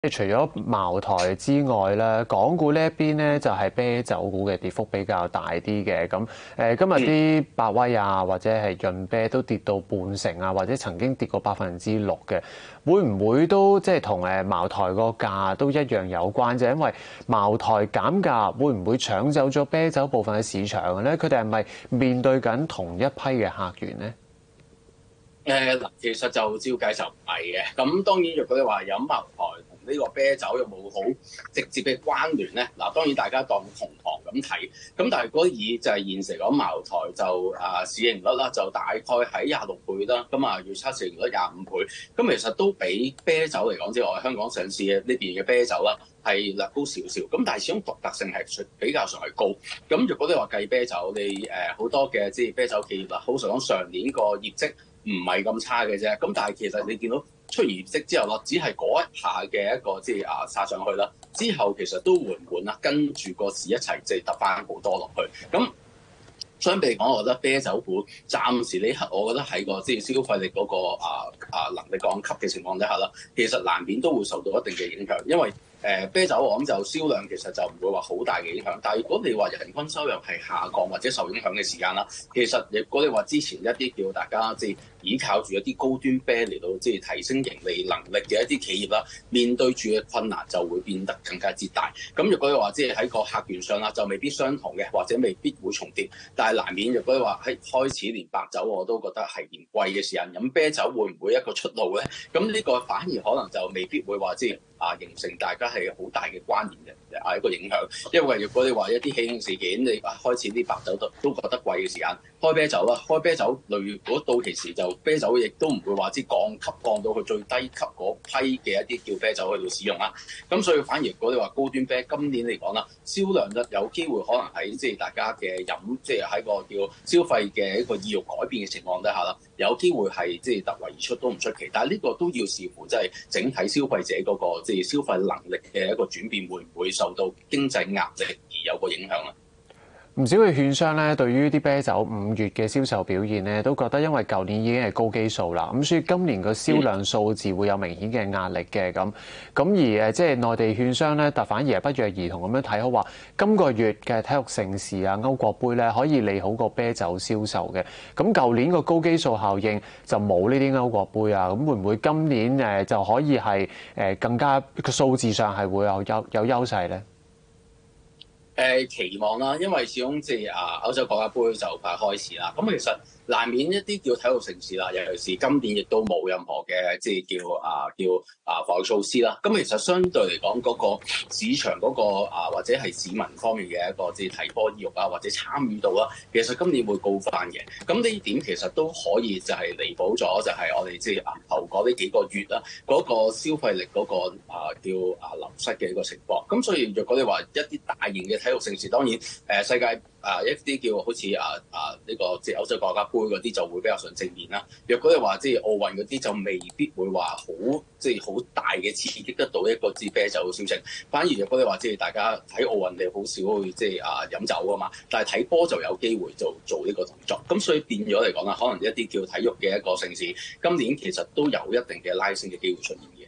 即係除咗茅台之外咧，港股呢一邊咧就係啤酒股嘅跌幅比較大啲嘅。咁今日啲百威啊，或者係潤啤都跌到半成啊，或者曾經跌過6%嘅。會唔會都即係同茅台個價都一樣有關啫？因為茅台減價，會唔會搶走咗啤酒部分嘅市場嘅咧？佢哋係咪面對緊同一批嘅客源咧？ 嗱，其實就照計就唔係嘅。咁當然，若果你話飲茅台同呢個啤酒有冇好直接嘅關聯咧？嗱，當然大家當同行咁睇。咁但係如果以就係現時講茅台就市盈率啦，就大概喺26倍啦。咁預測市盈率25倍。咁其實都比啤酒嚟講，即係我哋香港上市嘅呢邊嘅啤酒啦，係略高少少。咁但係始終獨特性係比較上係高。咁若果你話計啤酒，你好多嘅即係啤酒企業啦，好實講上年個業績唔係咁差嘅啫，咁但係其實你見到出完業績之後咯，只係嗰一下嘅一個即係殺上去啦，之後其實都緩緩啦，跟住個市一齊即係揼翻好多落去。咁相比嚟講，我覺得啤酒股暫時呢刻，我覺得喺個即係消費力嗰個能力降級嘅情況底下啦，其實難免都會受到一定嘅影響，因為啤酒我諗就銷量其實就唔會話好大嘅影響，但係如果你話人均收入係下降或者受影響嘅時間啦，其實如果你話之前一啲叫大家即係依靠住一啲高端啤嚟到即係提升盈利能力嘅一啲企業啦，面對住嘅困難就會變得更加之大。咁如果你話即係喺個客源上啦，就未必相同嘅，或者未必會重疊，但係難免如果你話喺開始連白酒我都覺得係嫌貴嘅時間，飲啤酒會唔會一個出路咧？咁呢個反而可能就未必會話即係形成大家係好大嘅關聯嘅一個影響，因為如果你話一啲喜慶事件，你開始啲白酒都覺得貴嘅時間，開啤酒啦，開啤酒類如果到期時就啤酒亦都唔會話之降級降到去最低級嗰批嘅一啲叫啤酒去到使用啦。咁所以反而如果你話高端啤今年嚟講啦，銷量咧有機會可能喺即係大家嘅飲即係喺個叫消費嘅一個意欲改變嘅情況底下啦，有機會係即係突圍而出都唔出奇。但係呢個都要視乎即係整體消費者嗰個即係消費能力嘅一個轉變，會唔會受到經濟壓力而有個影響啊？ 唔少嘅券商咧，對於啲啤酒5月嘅銷售表現咧，都覺得因為舊年已經係高基數啦，咁所以今年個銷量數字會有明顯嘅壓力嘅咁。而即係內地券商咧，但反而係不約而同咁樣睇好話，今個月嘅體育盛事啊、歐國杯咧，可以利好個啤酒銷售嘅。咁舊年個高基數效應就冇呢啲歐國杯啊，咁會唔會今年就可以係更加個數字上係會有優勢咧？ 期望啦，因為始終即係歐洲國家杯就快開始啦。咁其實難免一啲叫體育盛事啦，尤其是今年亦都冇任何嘅即係叫防疫措施啦。咁其實相對嚟講，嗰個市場嗰個或者係市民方面嘅一個即係睇波意欲啊，或者參與度啦，其實今年會高翻嘅。咁呢點其實都可以就係彌補咗，就係我哋即係頭嗰呢幾個月啦，嗰個消費力嗰個叫流失嘅一個情況。咁所以若果你話一啲大型嘅體育盛事，當然世界一啲叫好似呢個即係歐洲國家杯嗰啲就會比較上正面啦。若果你話即係奧運嗰啲就未必會話好即係好大嘅刺激得到一個支啤酒嘅銷情。反而若果你話即係大家睇奧運你好少去即係飲酒啊嘛，但係睇波就有機會做呢個動作。咁所以變咗嚟講啦，可能一啲叫體育嘅一個盛事，今年其實都有一定嘅拉升嘅機會出現嘅。